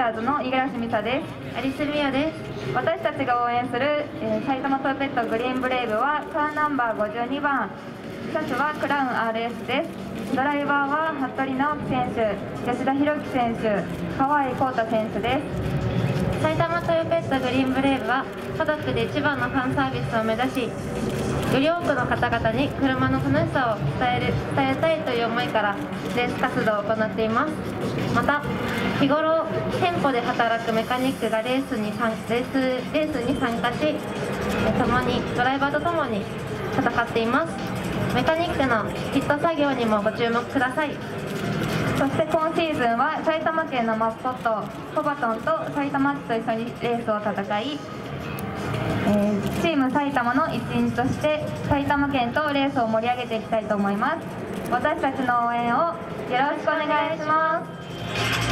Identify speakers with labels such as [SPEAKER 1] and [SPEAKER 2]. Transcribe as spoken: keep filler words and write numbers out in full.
[SPEAKER 1] ャーズの五十嵐美沙です。
[SPEAKER 2] アリスミヤです。
[SPEAKER 1] 私たちが応援する、えー、埼玉トヨペットグリーンブレイブはカーナンバーごじゅうにばん、車種はクラウン アールエス です。ドライバーは服部直樹選手、吉田裕樹選手、川合浩太選手です。
[SPEAKER 2] 埼玉トヨペットグリーンブレイブは家族で一番のファンサービスを目指し、より多くの方々に車の楽しさを伝える伝えたいという思いからレース活動を行っています。また日頃店舗で働くメカニックがレースに参レースレースに参加し、共にドライバーとともに戦っています。メカニックのピット作業にもご注目ください。
[SPEAKER 1] そして今シーズンは埼玉県のマスコットコバトンと埼玉市と一緒にレースを戦い、えー、チーム埼玉の一員として埼玉県とレースを盛り上げていきたいと思います。私たちの応援をよろしくお願いします。